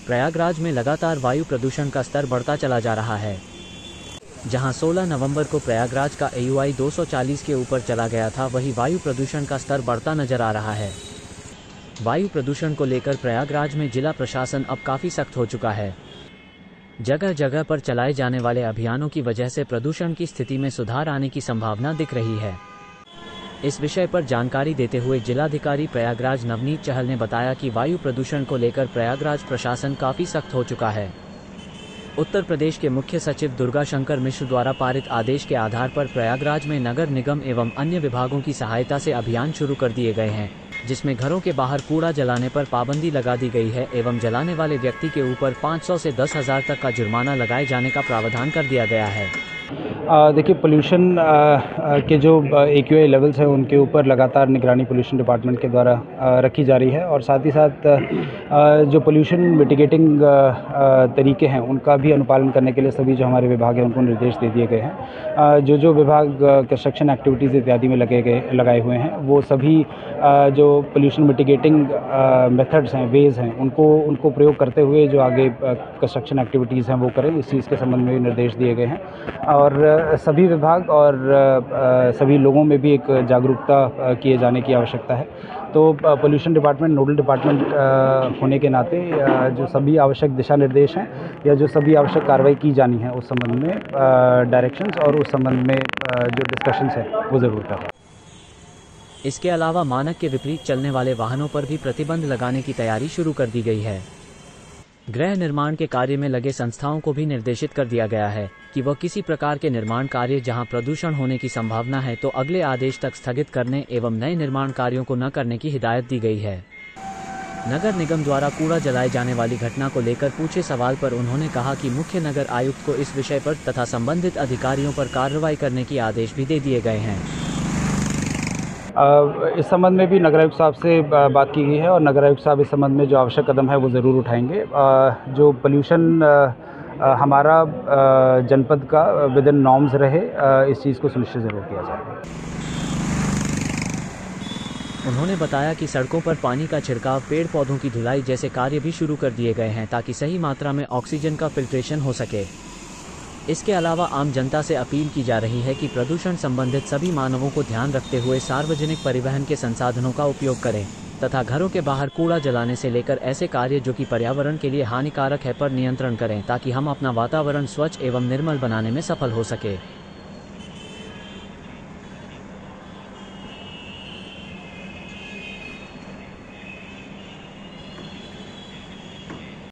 प्रयागराज में लगातार वायु प्रदूषण का स्तर बढ़ता चला जा रहा है। जहां 16 नवंबर को प्रयागराज का AQI 240 के ऊपर चला गया था, वहीं वायु प्रदूषण का स्तर बढ़ता नजर आ रहा है। वायु प्रदूषण को लेकर प्रयागराज में जिला प्रशासन अब काफ़ी सख्त हो चुका है। जगह जगह पर चलाए जाने वाले अभियानों की वजह से प्रदूषण की स्थिति में सुधार आने की संभावना दिख रही है। इस विषय पर जानकारी देते हुए जिलाधिकारी प्रयागराज नवनीत चहल ने बताया कि वायु प्रदूषण को लेकर प्रयागराज प्रशासन काफ़ी सख्त हो चुका है। उत्तर प्रदेश के मुख्य सचिव दुर्गा शंकर मिश्र द्वारा पारित आदेश के आधार पर प्रयागराज में नगर निगम एवं अन्य विभागों की सहायता से अभियान शुरू कर दिए गए हैं, जिसमें घरों के बाहर कूड़ा जलाने पर पाबंदी लगा दी गई है एवं जलाने वाले व्यक्ति के ऊपर 500 से 10,000 तक का जुर्माना लगाए जाने का प्रावधान कर दिया गया है। देखिए, पोल्यूशन के जो AQI लेवल्स हैं उनके ऊपर लगातार निगरानी पोल्यूशन डिपार्टमेंट के द्वारा रखी जा रही है और साथ ही साथ जो पोल्यूशन मिटिगेटिंग तरीके हैं उनका भी अनुपालन करने के लिए सभी जो हमारे विभाग हैं उनको निर्देश दे दिए गए हैं। जो विभाग कंस्ट्रक्शन एक्टिविटीज़ इत्यादि में लगाए हुए हैं वो सभी जो पोल्यूशन मिटिगेटिंग मेथड्स हैं, वेज हैं, उनको प्रयोग करते हुए जो आगे कंस्ट्रक्शन एक्टिविटीज़ हैं वो करें, इस चीज़ के संबंध में भी निर्देश दिए गए हैं। और सभी विभाग और सभी लोगों में भी एक जागरूकता किए जाने की आवश्यकता है। तो पोल्यूशन डिपार्टमेंट नोडल डिपार्टमेंट होने के नाते जो सभी आवश्यक दिशा निर्देश हैं या जो सभी आवश्यक कार्रवाई की जानी है उस संबंध में डायरेक्शंस और उस संबंध में जो डिस्कशंस हैं वो ज़रूर करें। इसके अलावा मानक के विपरीत चलने वाले वाहनों पर भी प्रतिबंध लगाने की तैयारी शुरू कर दी गई है। गृह निर्माण के कार्य में लगे संस्थाओं को भी निर्देशित कर दिया गया है कि वह किसी प्रकार के निर्माण कार्य जहां प्रदूषण होने की संभावना है तो अगले आदेश तक स्थगित करने एवं नए निर्माण कार्यों को न करने की हिदायत दी गई है। नगर निगम द्वारा कूड़ा जलाए जाने वाली घटना को लेकर पूछे सवाल पर उन्होंने कहा कि मुख्य नगर आयुक्त को इस विषय पर तथा संबंधित अधिकारियों पर कार्रवाई करने की आदेश भी दे दिए गए हैं। इस संबंध में भी नगर आयुक्त साहब से बात की गई है और नगर आयुक्त साहब इस संबंध में जो आवश्यक कदम है वो ज़रूर उठाएंगे। जो पोल्यूशन हमारा जनपद का विद इन नॉर्म्स रहे, इस चीज़ को सुनिश्चित ज़रूर किया जाएगा। उन्होंने बताया कि सड़कों पर पानी का छिड़काव, पेड़ पौधों की धुलाई जैसे कार्य भी शुरू कर दिए गए हैं ताकि सही मात्रा में ऑक्सीजन का फिल्ट्रेशन हो सके। इसके अलावा आम जनता से अपील की जा रही है कि प्रदूषण संबंधित सभी मानवों को ध्यान रखते हुए सार्वजनिक परिवहन के संसाधनों का उपयोग करें तथा घरों के बाहर कूड़ा जलाने से लेकर ऐसे कार्य जो कि पर्यावरण के लिए हानिकारक है पर नियंत्रण करें ताकि हम अपना वातावरण स्वच्छ एवं निर्मल बनाने में सफल हो सके।